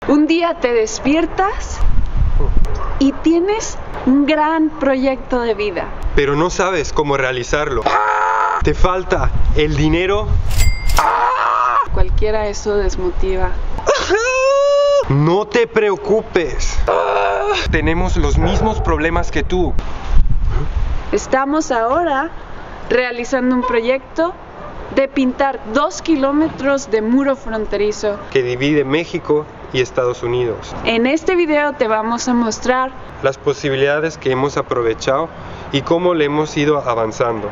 Un día te despiertas y tienes un gran proyecto de vida, pero no sabes cómo realizarlo. Te falta el dinero. Cualquiera eso desmotiva. No te preocupes. Tenemos los mismos problemas que tú. Estamos ahora realizando un proyecto de pintar 2 kilómetros de muro fronterizo que divide México y Estados Unidos. En este video te vamos a mostrar las posibilidades que hemos aprovechado y cómo le hemos ido avanzando.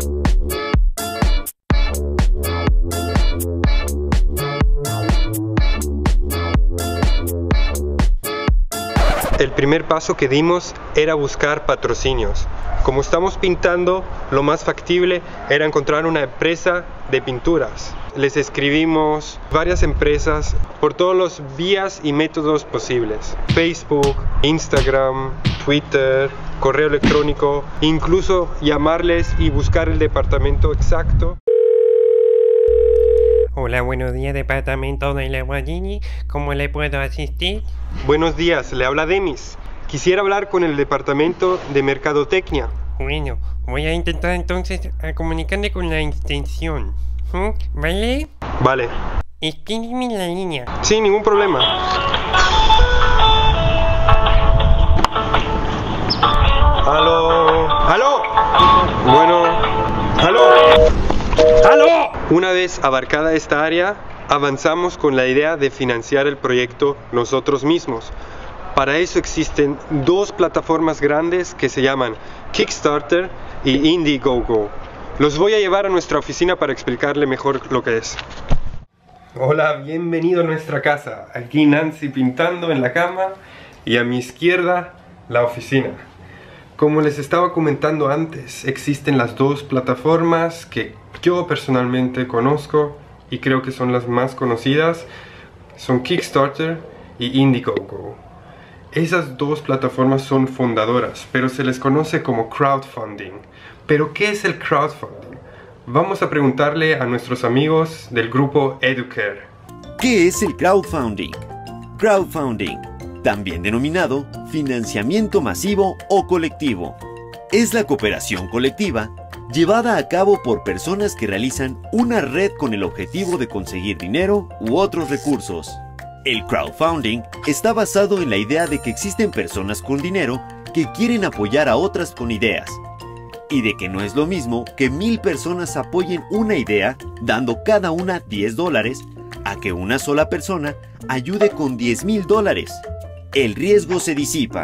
El primer paso que dimos era buscar patrocinios. Como estamos pintando, lo más factible era encontrar una empresa de pinturas. Les escribimos varias empresas por todos los vías y métodos posibles. Facebook, Instagram, Twitter, correo electrónico, incluso llamarles y buscar el departamento exacto. Hola, buenos días, departamento de la Guadini. ¿Cómo le puedo asistir? Buenos días, le habla Demis. Quisiera hablar con el departamento de mercadotecnia. Bueno, voy a intentar entonces a comunicarme con la extensión. ¿Vale? Vale. Escríbeme en la línea. Sin ningún problema. ¿Aló? ¿Aló? Bueno. ¿Aló? ¡Aló! Una vez abarcada esta área, avanzamos con la idea de financiar el proyecto nosotros mismos. Para eso existen dos plataformas grandes que se llaman Kickstarter y Indiegogo. Los voy a llevar a nuestra oficina para explicarle mejor lo que es. Hola, bienvenido a nuestra casa. Aquí Nancy pintando en la cama y a mi izquierda la oficina. Como les estaba comentando antes, existen las dos plataformas que yo personalmente conozco y creo que son las más conocidas. Son Kickstarter y Indiegogo. Esas dos plataformas son fundadoras, pero se les conoce como crowdfunding. ¿Pero qué es el crowdfunding? Vamos a preguntarle a nuestros amigos del grupo Educare. ¿Qué es el crowdfunding? Crowdfunding, también denominado financiamiento masivo o colectivo, es la cooperación colectiva llevada a cabo por personas que realizan una red con el objetivo de conseguir dinero u otros recursos. El crowdfunding está basado en la idea de que existen personas con dinero que quieren apoyar a otras con ideas, y de que no es lo mismo que 1000 personas apoyen una idea dando cada una $10 a que una sola persona ayude con $10,000. El riesgo se disipa.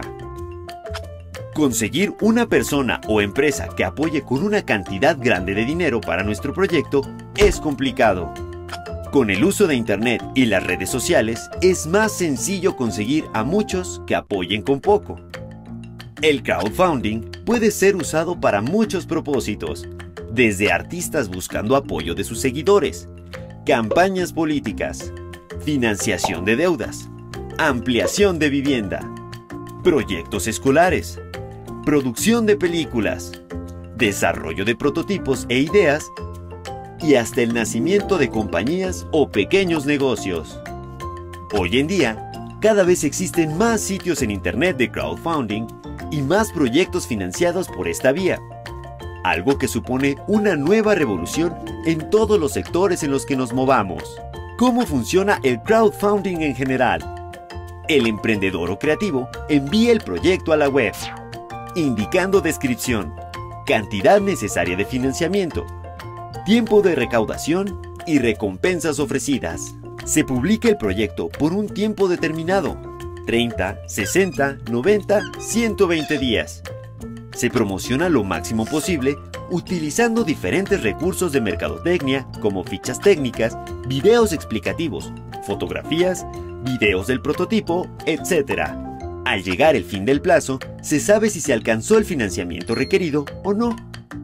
Conseguir una persona o empresa que apoye con una cantidad grande de dinero para nuestro proyecto es complicado. Con el uso de Internet y las redes sociales es más sencillo conseguir a muchos que apoyen con poco. El crowdfunding puede ser usado para muchos propósitos, desde artistas buscando apoyo de sus seguidores, campañas políticas, financiación de deudas, ampliación de vivienda, proyectos escolares, producción de películas, desarrollo de prototipos e ideas, y hasta el nacimiento de compañías o pequeños negocios. Hoy en día, cada vez existen más sitios en Internet de crowdfunding y más proyectos financiados por esta vía, algo que supone una nueva revolución en todos los sectores en los que nos movamos. ¿Cómo funciona el crowdfunding en general? El emprendedor o creativo envía el proyecto a la web, indicando descripción, cantidad necesaria de financiamiento, tiempo de recaudación y recompensas ofrecidas. Se publica el proyecto por un tiempo determinado, 30, 60, 90, 120 días. Se promociona lo máximo posible utilizando diferentes recursos de mercadotecnia como fichas técnicas, videos explicativos, fotografías, videos del prototipo, etc. Al llegar el fin del plazo, se sabe si se alcanzó el financiamiento requerido o no.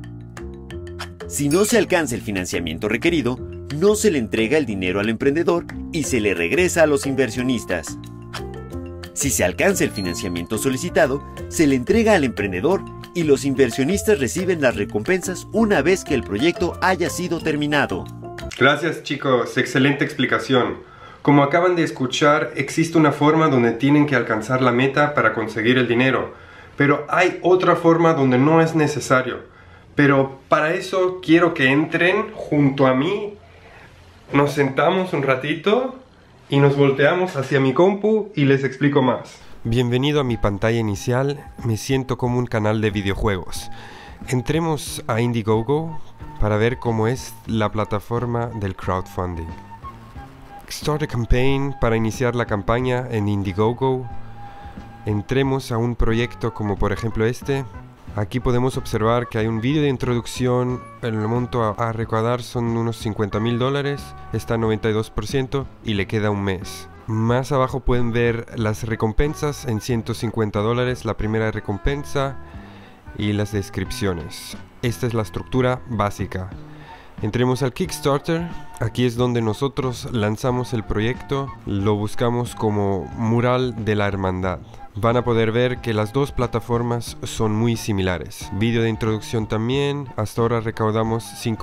Si no se alcanza el financiamiento requerido, no se le entrega el dinero al emprendedor y se le regresa a los inversionistas. Si se alcanza el financiamiento solicitado, se le entrega al emprendedor y los inversionistas reciben las recompensas una vez que el proyecto haya sido terminado. Gracias chicos, excelente explicación. Como acaban de escuchar, existe una forma donde tienen que alcanzar la meta para conseguir el dinero, pero hay otra forma donde no es necesario. Pero para eso quiero que entren junto a mí, nos sentamos un ratito y nos volteamos hacia mi compu y les explico más. Bienvenido a mi pantalla inicial, me siento como un canal de videojuegos. Entremos a Indiegogo para ver cómo es la plataforma del crowdfunding. Start a campaign para iniciar la campaña en Indiegogo. Entremos a un proyecto como por ejemplo este. Aquí podemos observar que hay un vídeo de introducción, el monto a recaudar son unos $50,000, está 92% y le queda un mes. Más abajo pueden ver las recompensas en $150, la primera recompensa y las descripciones. Esta es la estructura básica. Entremos al Kickstarter, aquí es donde nosotros lanzamos el proyecto, lo buscamos como Mural de la Hermandad. Van a poder ver que las dos plataformas son muy similares. Vídeo de introducción también, hasta ahora recaudamos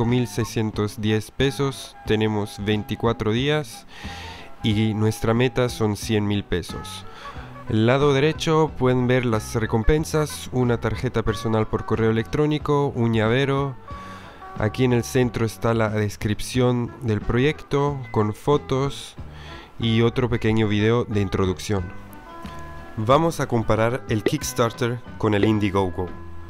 5,610 pesos, tenemos 24 días y nuestra meta son 100,000 pesos. El lado derecho pueden ver las recompensas, una tarjeta personal por correo electrónico, un llavero. Aquí en el centro está la descripción del proyecto con fotos y otro pequeño video de introducción. Vamos a comparar el Kickstarter con el Indiegogo.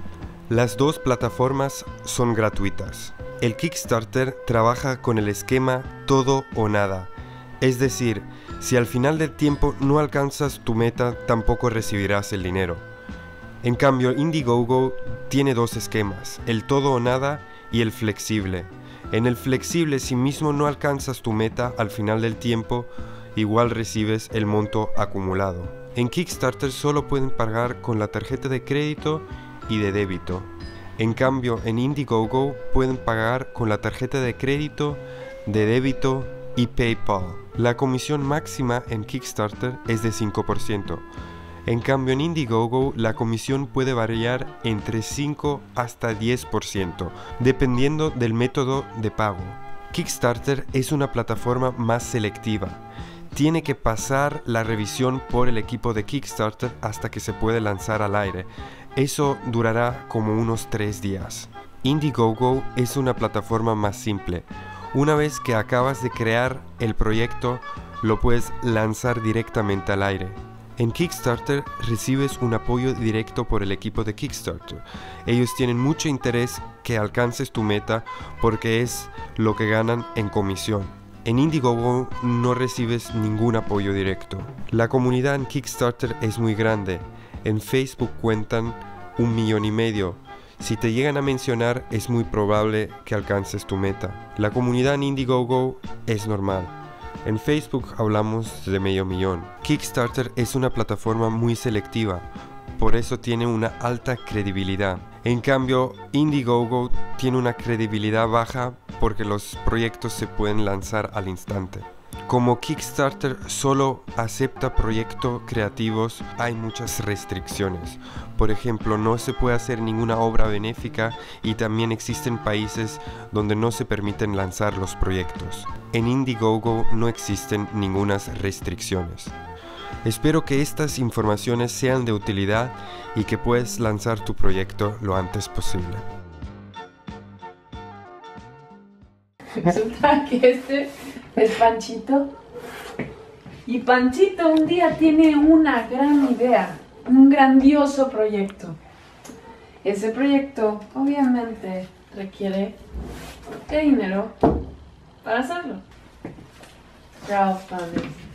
Las dos plataformas son gratuitas. El Kickstarter trabaja con el esquema todo o nada. Es decir, si al final del tiempo no alcanzas tu meta, tampoco recibirás el dinero. En cambio, Indiegogo tiene dos esquemas, el todo o nada y el flexible. En el flexible, si mismo no alcanzas tu meta al final del tiempo, igual recibes el monto acumulado. En Kickstarter solo pueden pagar con la tarjeta de crédito y de débito. En cambio, en Indiegogo pueden pagar con la tarjeta de crédito, de débito y PayPal. La comisión máxima en Kickstarter es de 5%. En cambio, en Indiegogo la comisión puede variar entre 5 hasta 10%, dependiendo del método de pago. Kickstarter es una plataforma más selectiva. Tiene que pasar la revisión por el equipo de Kickstarter hasta que se puede lanzar al aire. Eso durará como unos 3 días. Indiegogo es una plataforma más simple. Una vez que acabas de crear el proyecto, lo puedes lanzar directamente al aire. En Kickstarter recibes un apoyo directo por el equipo de Kickstarter. Ellos tienen mucho interés que alcances tu meta porque es lo que ganan en comisión. En Indiegogo no recibes ningún apoyo directo. La comunidad en Kickstarter es muy grande. En Facebook cuentan 1,5 millones. Si te llegan a mencionar, es muy probable que alcances tu meta. La comunidad en Indiegogo es normal. En Facebook hablamos de 500,000. Kickstarter es una plataforma muy selectiva, por eso tiene una alta credibilidad. En cambio, Indiegogo tiene una credibilidad baja porque los proyectos se pueden lanzar al instante. Como Kickstarter solo acepta proyectos creativos, hay muchas restricciones. Por ejemplo, no se puede hacer ninguna obra benéfica y también existen países donde no se permiten lanzar los proyectos. En Indiegogo no existen ninguna restricciones. Espero que estas informaciones sean de utilidad y que puedas lanzar tu proyecto lo antes posible. Resulta que este es Panchito. Y Panchito un día tiene una gran idea, un grandioso proyecto. Ese proyecto obviamente requiere de dinero para hacerlo. Crowdfunding.